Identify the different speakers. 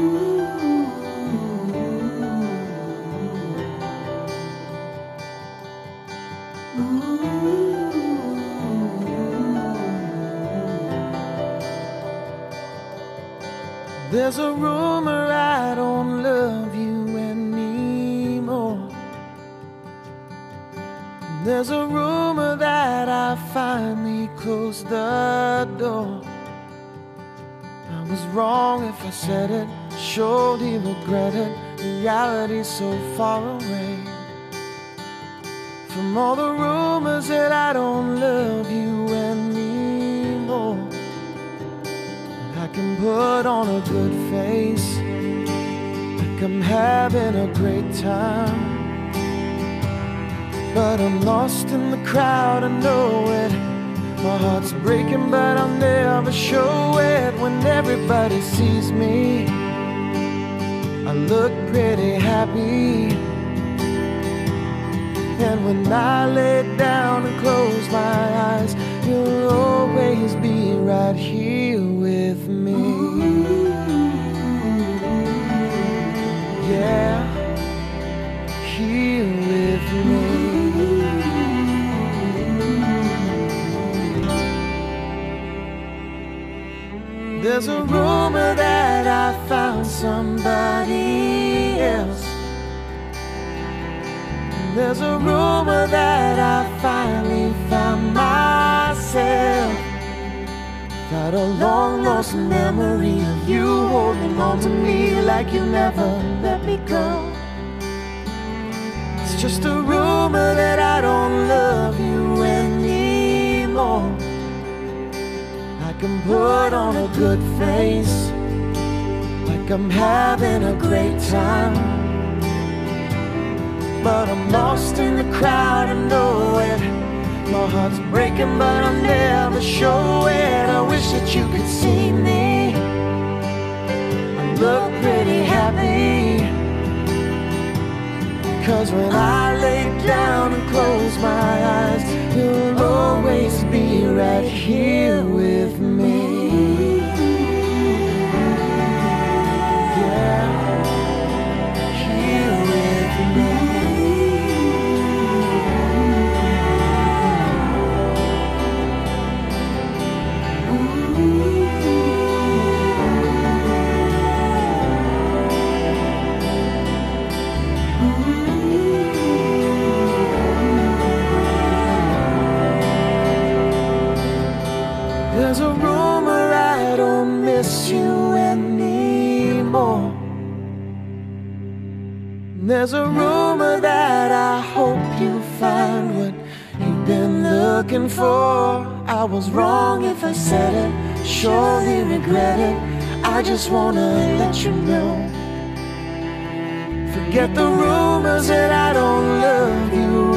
Speaker 1: There's a rumor I don't love you anymore. There's a rumor that I finally closed the door. I was wrong if I said it, surely regret it. Reality's so far away from all the rumors that I don't love you anymore. I can put on a good face, like I'm having a great time, but I'm lost in the crowd, I know it. My heart's breaking, but I'll never show it. When everybody sees me, I look pretty happy, and when I lay down and close my eyes, you'll always be right here with me. Yeah, here with me. There's a rumor that I found somebody else. There's a rumor that I finally found myself. Got a long lost memory of you holding on to me like you never let me go. It's just a rumor that I don't love you anymore. I can put on a good face, like I'm having a great time, but I'm lost in the crowd, I know it. My heart's breaking, but I'll never show it. I wish that you could see me, I look pretty happy, 'cause when I lay down and close my eyes, you'll always be right here with me. Yeah, here with me. There's a rumor I don't miss you anymore. There's a rumor that I hope you find what you've been looking for. I was wrong if I said it, surely regret it. I just wanna let you know, forget the rumors that I don't love you